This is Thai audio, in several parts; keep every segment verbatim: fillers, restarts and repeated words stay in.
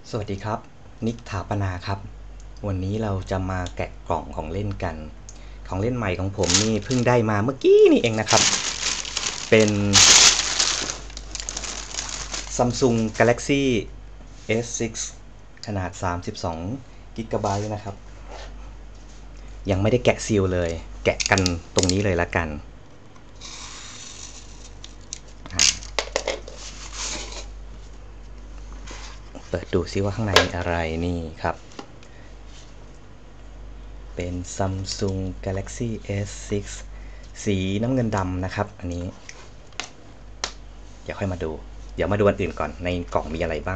สวัสดีครับนิกถาปนาครับวันนี้เราจะมาแกะกล่องของเล่นกันของเล่นใหม่ของผมนี่เพิ่งได้มาเมื่อกี้นี่เองนะครับเป็น Samsung Galaxy เอส ซิกซ์ ขนาดสามสิบสองกิกะไบต์นะครับยังไม่ได้แกะซีลเลยแกะกันตรงนี้เลยละกันเปิดดูซิว่าข้างในมีอะไรนี่ครับเป็น Samsung Galaxy เอส ซิกซ์ สีน้ำเงินดำนะครับอันนี้เดี๋ยวค่อยมาดูเดี๋ยวมาดูอันอื่นก่อนในกล่องมีอะไรบ้าง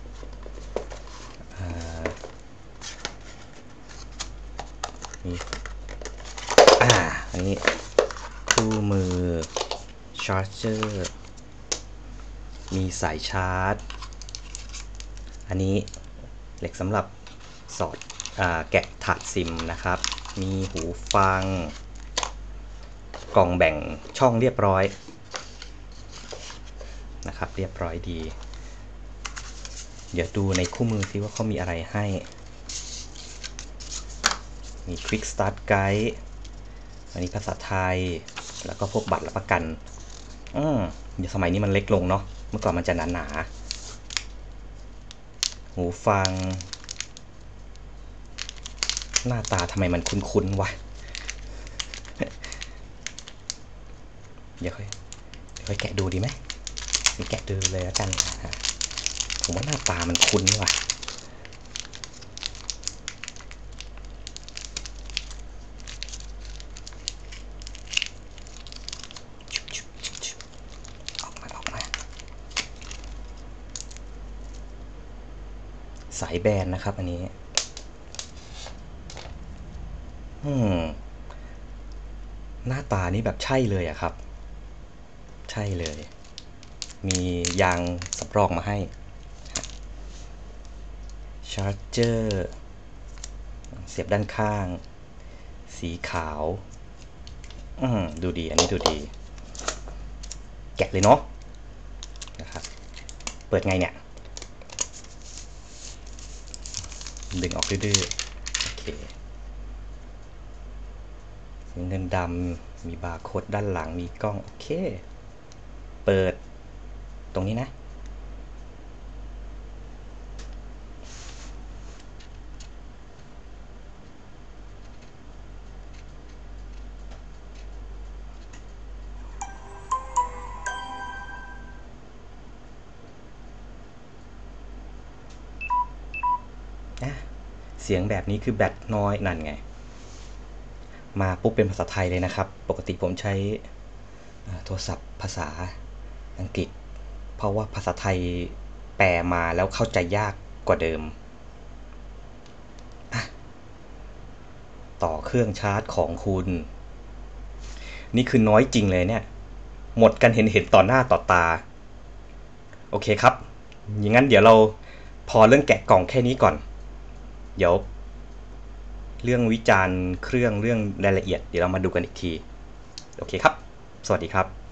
มีอ่าอันนี้คู่มือชาร์จเจอร์มีสายชาร์จอันนี้เหล็กสำหรับสอดอ่าแกะถาดซิมนะครับมีหูฟังกล่องแบ่งช่องเรียบร้อยนะครับเรียบร้อยดีเดี๋ยวดูในคู่มือซิว่าเขามีอะไรให้มี Quick Start Guide อันนี้ภาษาไทยแล้วก็พวกบัตรรับประกันอืมเดี๋ยวสมัยนี้มันเล็กลงเนาะเมื่อก่อนมันจะหนาๆหูฟังหน้าตาทำไมมันคุ้นๆวะเดี๋ยวค่อยเดี๋ยวค่อยแกะดูดีไหมมีแกะดูเลยแล้วกันผมว่าหน้าตามันคุ้นว่ะออกมาออกมาสายแบนนะครับอันนี้อืมหน้าตานี่แบบใช่เลยอะครับใช่เลยมียางสำรองมาให้ชาร์จเจอร์เสียบด้านข้างสีขาวอืมดูดีอันนี้ดูดีแกะเลยเนาะนะครับเปิดไงเนี่ยดึงออกดื้อๆโอเคสีเงินดำมีบาร์โค้ดด้านหลังมีกล้องโอเคเปิดตรงนี้นะเสียงแบบนี้คือแบตน้อยนั่นไงมาปุ๊บเป็นภาษาไทยเลยนะครับปกติผมใช้โทรศัพท์ภาษาอังกฤษเพราะว่าภาษาไทยแปลมาแล้วเข้าใจยากกว่าเดิมต่อเครื่องชาร์จของคุณนี่คือน้อยจริงเลยเนี่ยหมดกันเห็นเห็นต่อหน้าต่อตาโอเคครับอย่างนั้นเดี๋ยวเราพอเรื่องแกะกล่องแค่นี้ก่อนเดี๋ยวเรื่องวิจารณ์เครื่องเรื่องรายละเอียดเดี๋ยวเรามาดูกันอีกทีโอเคครับสวัสดีครับ